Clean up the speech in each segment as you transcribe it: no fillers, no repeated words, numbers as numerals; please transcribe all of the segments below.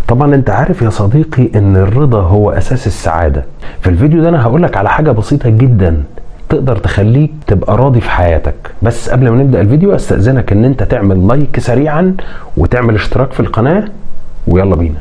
طبعا انت عارف يا صديقي ان الرضا هو اساس السعادة. في الفيديو ده انا هقولك على حاجة بسيطة جدا تقدر تخليك تبقى راضي في حياتك. بس قبل ما نبدأ الفيديو استأذنك ان انت تعمل لايك سريعا وتعمل اشتراك في القناة، ويلا بينا.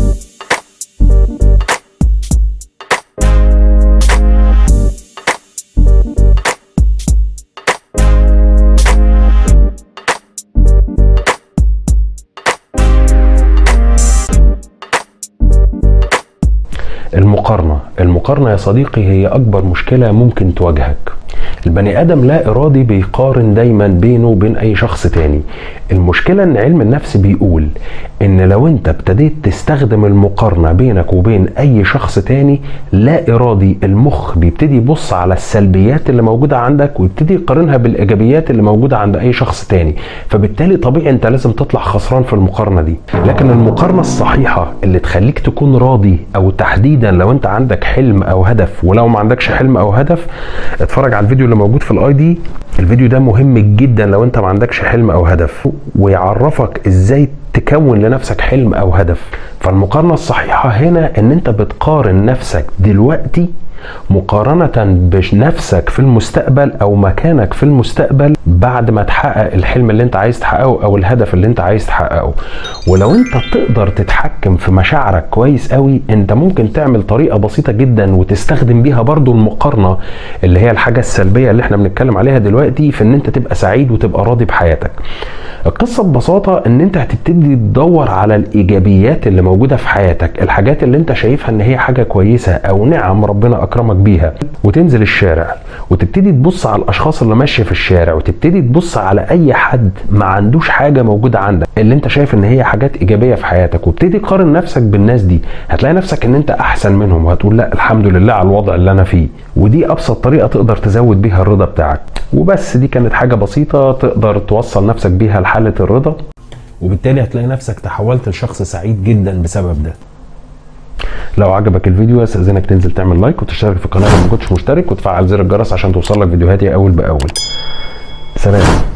المقارنة يا صديقي هي أكبر مشكلة ممكن تواجهك. البني آدم لا إرادي بيقارن دايما بينه وبين أي شخص تاني. المشكلة إن علم النفس بيقول إن لو أنت ابتديت تستخدم المقارنة بينك وبين أي شخص تاني، لا إرادي المخ بيبتدي يبص على السلبيات اللي موجودة عندك ويبتدي يقارنها بالإيجابيات اللي موجودة عند أي شخص تاني، فبالتالي طبيعي أنت لازم تطلع خسران في المقارنة دي. لكن المقارنة الصحيحة اللي تخليك تكون راضي، أو تحديدا لو أنت عندك حلم أو هدف، ولو ما عندكش حلم أو هدف اتفرج على الفيديو اللي موجود في الاي دي. الفيديو ده مهم جدا لو انت ما عندكش حلم او هدف، ويعرفك ازاي تكون لنفسك حلم او هدف. فالمقارنة الصحيحة هنا ان انت بتقارن نفسك دلوقتي مقارنة بنفسك في المستقبل او مكانك في المستقبل بعد ما تحقق الحلم اللي انت عايز تحققه او الهدف اللي انت عايز تحققه. ولو انت تقدر تتحكم في مشاعرك كويس قوي، انت ممكن تعمل طريقة بسيطة جدا وتستخدم بيها برضو المقارنة اللي هي الحاجة السلبية اللي احنا بنتكلم عليها دلوقتي في ان انت تبقى سعيد وتبقى راضي بحياتك. القصة ببساطة ان انت هتبتدي تدور على الايجابيات اللي موجودة في حياتك، الحاجات اللي انت شايفها ان هي حاجة كويسة او نعم ربنا اكرمك بيها، وتنزل الشارع وتبتدي تبص على الاشخاص اللي ماشية في الشارع، وتبتدي تبص على اي حد ما عندوش حاجة موجودة عندك اللي انت شايف ان هي حاجات ايجابية في حياتك، وابتدي تقارن نفسك بالناس دي. هتلاقي نفسك ان انت احسن منهم وهتقول لا الحمد لله على الوضع اللي انا فيه. ودي ابسط طريقة تقدر تزود بيها الرضا بتاعك. وبس دي كانت حاجة بسيطة تقدر توصل نفسك بيها لحالة الرضا، وبالتالي هتلاقي نفسك تحولت لشخص سعيد جدا بسبب ده. لو عجبك الفيديو استاذنك تنزل تعمل لايك وتشترك في القناة لو ما كنتش مشترك، وتفعل زر الجرس عشان توصلك فيديوهاتي اول باول. سلام.